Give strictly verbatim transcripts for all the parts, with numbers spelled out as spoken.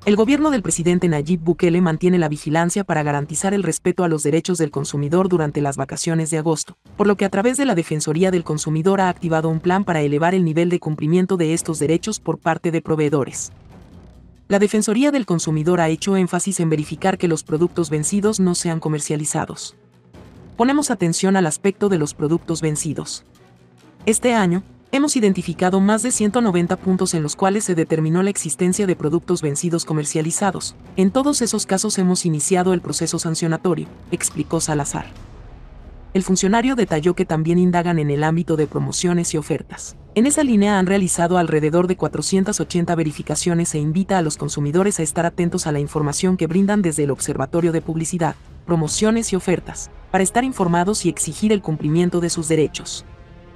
El gobierno del presidente Nayib Bukele mantiene la vigilancia para garantizar el respeto a los derechos del consumidor durante las vacaciones de agosto, por lo que a través de la Defensoría del Consumidor ha activado un plan para elevar el nivel de cumplimiento de estos derechos por parte de proveedores. La Defensoría del Consumidor ha hecho énfasis en verificar que los productos vencidos no sean comercializados. Ponemos atención al aspecto de los productos vencidos. Este año, hemos identificado más de ciento noventa puntos en los cuales se determinó la existencia de productos vencidos comercializados. En todos esos casos hemos iniciado el proceso sancionatorio, explicó Salazar. El funcionario detalló que también indagan en el ámbito de promociones y ofertas. En esa línea han realizado alrededor de cuatrocientas ochenta verificaciones e invita a los consumidores a estar atentos a la información que brindan desde el Observatorio de Publicidad, Promociones y Ofertas, para estar informados y exigir el cumplimiento de sus derechos.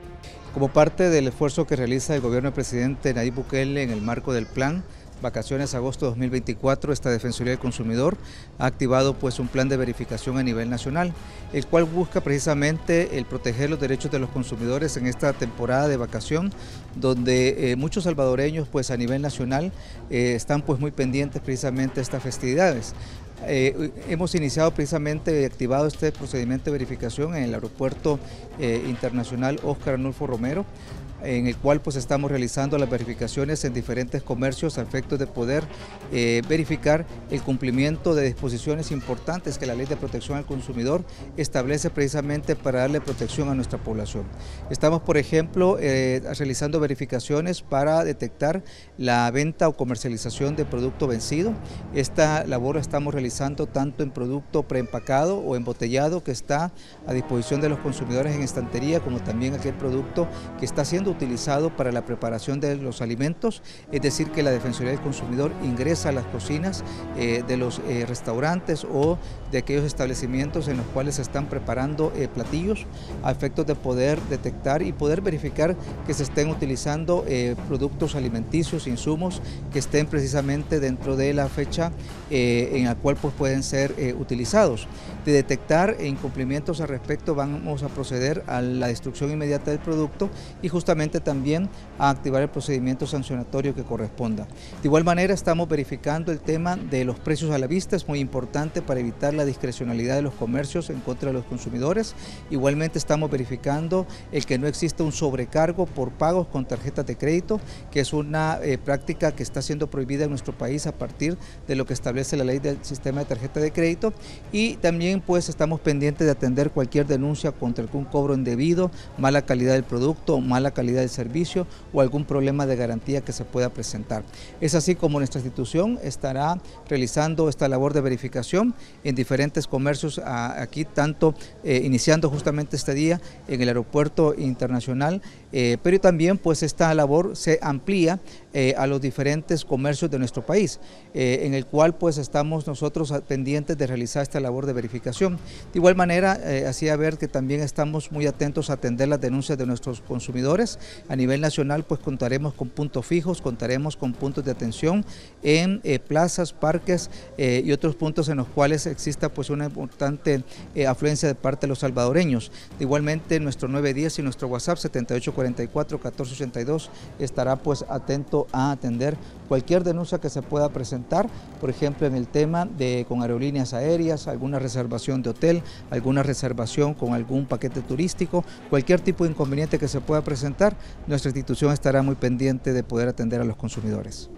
Como parte del esfuerzo que realiza el gobierno del presidente Nayib Bukele en el marco del plan Vacaciones Agosto dos mil veinticuatro, esta Defensoría del Consumidor ha activado pues un plan de verificación a nivel nacional, el cual busca precisamente el proteger los derechos de los consumidores en esta temporada de vacación, donde eh, muchos salvadoreños pues a nivel nacional eh, están pues muy pendientes precisamente de estas festividades. Eh, hemos iniciado precisamente y activado este procedimiento de verificación en el aeropuerto eh, internacional Óscar Arnulfo Romero, en el cual pues estamos realizando las verificaciones en diferentes comercios a efectos de poder eh, verificar el cumplimiento de disposiciones importantes que la Ley de Protección al Consumidor establece precisamente para darle protección a nuestra población. Estamos, por ejemplo, eh, realizando verificaciones para detectar la venta o comercialización de producto vencido. Esta labor la estamos realizando tanto en producto preempacado o embotellado que está a disposición de los consumidores en estantería, como también aquel producto que está siendo utilizado para la preparación de los alimentos, es decir, que la Defensoría del Consumidor ingresa a las cocinas eh, de los eh, restaurantes o de aquellos establecimientos en los cuales se están preparando eh, platillos a efectos de poder detectar y poder verificar que se estén utilizando eh, productos alimenticios, insumos que estén precisamente dentro de la fecha eh, en la cual pues, pueden ser eh, utilizados. De detectar incumplimientos al respecto vamos a proceder a la destrucción inmediata del producto y justamente también a activar el procedimiento sancionatorio que corresponda. De igual manera estamos verificando el tema de los precios a la vista, es muy importante para evitar la discrecionalidad de los comercios en contra de los consumidores. Igualmente estamos verificando el que no exista un sobrecargo por pagos con tarjetas de crédito, que es una eh, práctica que está siendo prohibida en nuestro país a partir de lo que establece la ley del sistema de tarjeta de crédito, y también pues estamos pendientes de atender cualquier denuncia contra algún cobro indebido, mala calidad del producto, mala calidad del servicio o algún problema de garantía que se pueda presentar. Es así como nuestra institución estará realizando esta labor de verificación en diferentes comercios aquí, tanto eh, iniciando justamente este día en el aeropuerto internacional, eh, pero también pues esta labor se amplía eh, a los diferentes comercios de nuestro país, eh, en el cual pues estamos nosotros pendientes de realizar esta labor de verificación. De igual manera, eh, hacía ver que también estamos muy atentos a atender las denuncias de nuestros consumidores. A nivel nacional pues contaremos con puntos fijos, contaremos con puntos de atención en eh, plazas, parques eh, y otros puntos en los cuales exista pues una importante eh, afluencia de parte de los salvadoreños. Igualmente nuestro nueve diez y nuestro WhatsApp setenta y ocho cuarenta y cuatro catorce ochenta y dos estará pues atento a atender cualquier denuncia que se pueda presentar, por ejemplo en el tema de con aerolíneas aéreas, alguna reservación de hotel, alguna reservación con algún paquete turístico, cualquier tipo de inconveniente que se pueda presentar, nuestra institución estará muy pendiente de poder atender a los consumidores.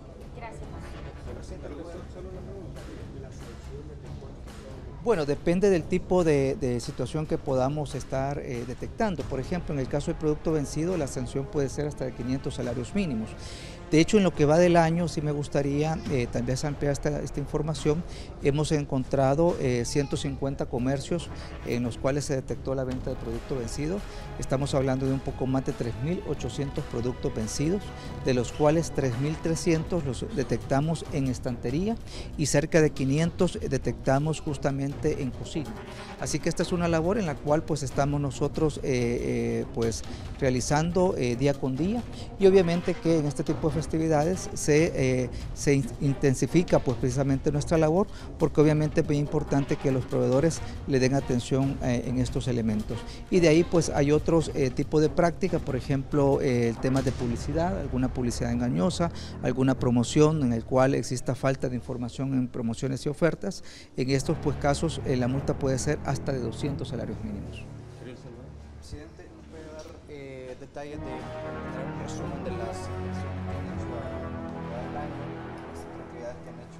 Bueno, depende del tipo de, de situación que podamos estar eh, detectando. Por ejemplo, en el caso del producto vencido, la sanción puede ser hasta de quinientos salarios mínimos. De hecho, en lo que va del año, sí me gustaría eh, tal vez ampliar esta, esta información. Hemos encontrado eh, ciento cincuenta comercios en los cuales se detectó la venta de producto vencido. Estamos hablando de un poco más de tres mil ochocientos productos vencidos, de los cuales tres mil trescientos los detectamos en estantería y cerca de quinientos detectamos justamente en cocina. Así que esta es una labor en la cual pues estamos nosotros eh, eh, pues realizando eh, día con día, y obviamente que en este tipo de festividades se, eh, se intensifica pues precisamente nuestra labor, porque obviamente es muy importante que los proveedores le den atención eh, en estos elementos. Y de ahí pues hay otros eh, tipos de prácticas, por ejemplo eh, el tema de publicidad, alguna publicidad engañosa, alguna promoción en el cual exista falta de información en promociones y ofertas. En estos pues casos eh, la multa puede ser hasta de doscientos salarios mínimos. Presidente, ¿nos puede dar eh, detalles de traer un resumen de las inversiones que han hecho a lo largo del año, las actividades que han hecho?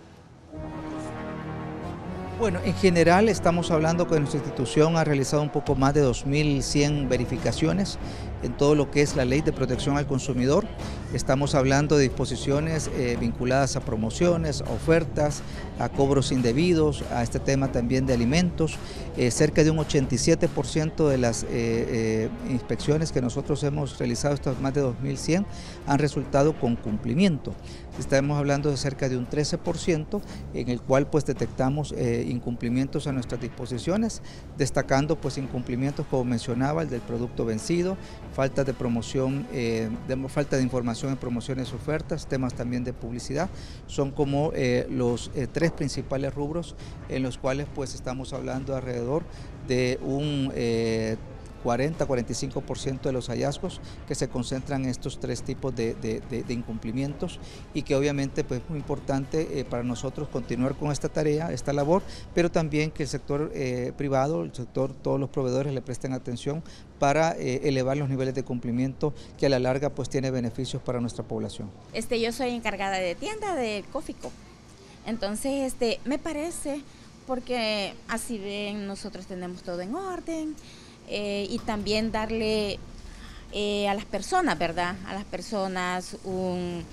Bueno, en general estamos hablando que nuestra institución ha realizado un poco más de dos mil cien verificaciones en todo lo que es la ley de protección al consumidor. Estamos hablando de disposiciones eh, vinculadas a promociones, a ofertas, a cobros indebidos, a este tema también de alimentos. Eh, cerca de un ochenta y siete por ciento de las eh, eh, inspecciones que nosotros hemos realizado, estas más de dos mil cien, han resultado con cumplimiento. Estamos hablando de cerca de un trece por ciento en el cual pues detectamos eh, incumplimientos a nuestras disposiciones, destacando pues incumplimientos como mencionaba, el del producto vencido, falta de promoción, eh, de, falta de información en promociones y ofertas, temas también de publicidad, son como eh, los eh, tres principales rubros en los cuales pues estamos hablando alrededor de un eh, cuarenta a cuarenta y cinco por ciento de los hallazgos que se concentran en estos tres tipos de, de, de, de incumplimientos, y que obviamente pues, es muy importante eh, para nosotros continuar con esta tarea, esta labor, pero también que el sector eh, privado, el sector, todos los proveedores le presten atención para eh, elevar los niveles de cumplimiento, que a la larga pues tiene beneficios para nuestra población. Este, yo soy encargada de tienda de Coffee Co. Entonces este, me parece, porque así ven, nosotros tenemos todo en orden. Eh, y también darle eh, a las personas, ¿verdad? A las personas un,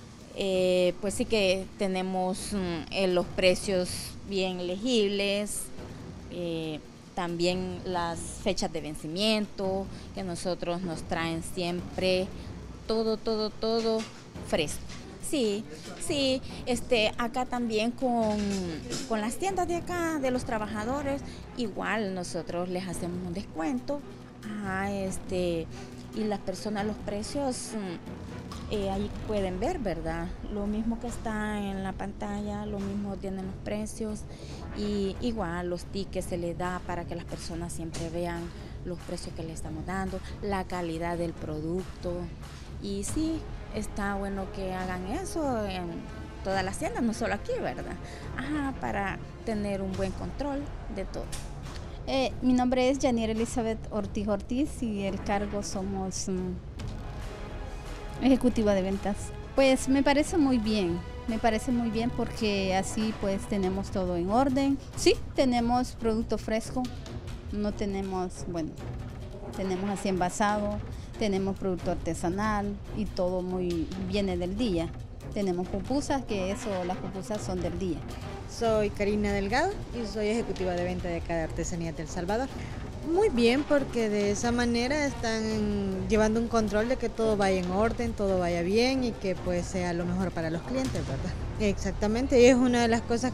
eh, pues sí que tenemos um, eh, los precios bien legibles, eh, también las fechas de vencimiento, que nosotros nos traen siempre todo, todo, todo fresco. Sí, sí, este, acá también con, con las tiendas de acá, de los trabajadores, igual nosotros les hacemos un descuento, ajá, este, y las personas, los precios, eh, ahí pueden ver, ¿verdad? Lo mismo que está en la pantalla, lo mismo tienen los precios, y igual los tickets se les da para que las personas siempre vean los precios que le estamos dando, la calidad del producto, y sí, está bueno que hagan eso en todas las tiendas, no solo aquí, ¿verdad? Ajá, para tener un buen control de todo. Eh, mi nombre es Yanier Elizabeth Ortiz Ortiz y el cargo somos um, ejecutiva de ventas. Pues me parece muy bien, me parece muy bien porque así pues tenemos todo en orden. Sí, tenemos producto fresco, no tenemos, bueno, tenemos así envasado. Tenemos producto artesanal y todo muy viene del día. Tenemos pupusas, que eso, las pupusas son del día. Soy Karina Delgado y soy ejecutiva de venta de acá de Artesanía del Salvador. Muy bien, porque de esa manera están llevando un control de que todo vaya en orden, todo vaya bien y que pues sea lo mejor para los clientes, ¿verdad? Exactamente, y es una de las cosas